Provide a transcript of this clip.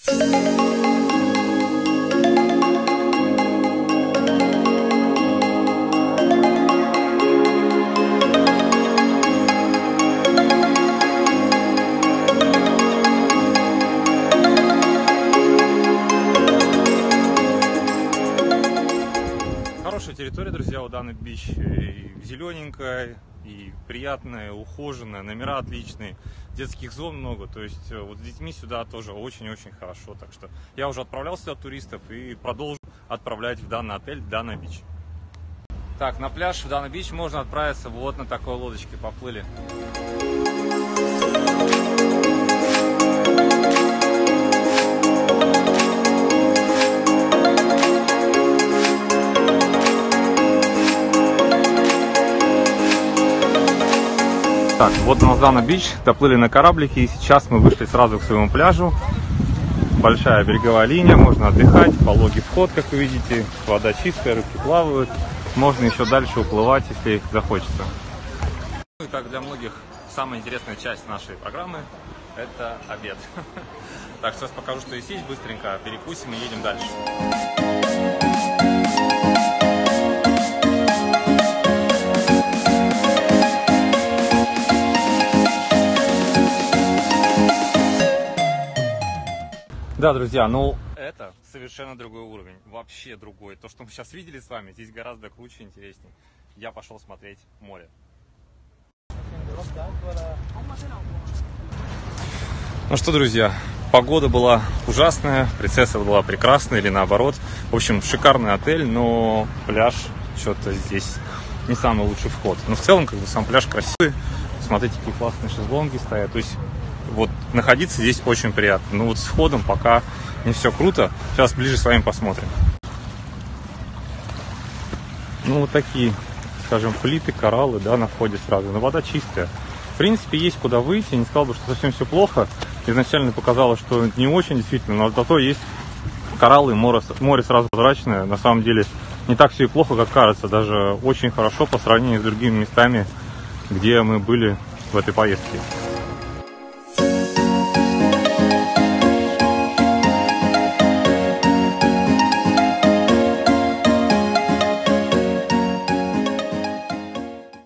Хорошая территория, друзья, у Дана Бич. Зелененькая и приятная, ухоженная, номера отличные, детских зон много. То есть вот с детьми сюда тоже очень-очень хорошо. Так что я уже отправлял сюда туристов и продолжу отправлять в данный отель Дана Бич. Так, на пляж в Дана Бич можно отправиться вот на такой лодочке. Поплыли. Так, вот у нас Дана Бич, доплыли на кораблике, и сейчас мы вышли сразу к своему пляжу. Большая береговая линия, можно отдыхать, пологий вход, как вы видите, вода чистая, рыбки плавают. Можно еще дальше уплывать, если захочется. Ну и как для многих, самая интересная часть нашей программы – это обед. Так, сейчас покажу, что есть, быстренько перекусим и едем дальше. Да, друзья, ну это совершенно другой уровень, вообще другой. То, что мы сейчас видели с вами, здесь гораздо круче и интереснее. Я пошел смотреть море. Ну что, друзья, погода была ужасная, принцесса была прекрасная или наоборот. В общем, шикарный отель, но пляж что-то здесь не самый лучший вход. Но в целом, как бы, сам пляж красивый. Смотрите, какие классные шезлонги стоят. То есть вот находиться здесь очень приятно. Но вот с входом пока не все круто. Сейчас ближе с вами посмотрим. Ну вот такие, скажем, плиты, кораллы, да, на входе сразу. Но вода чистая. В принципе, есть куда выйти. Не сказал бы, что совсем все плохо. Изначально показалось, что не очень действительно, но зато есть кораллы, море сразу прозрачное. На самом деле не так все и плохо, как кажется. Даже очень хорошо по сравнению с другими местами, где мы были в этой поездке.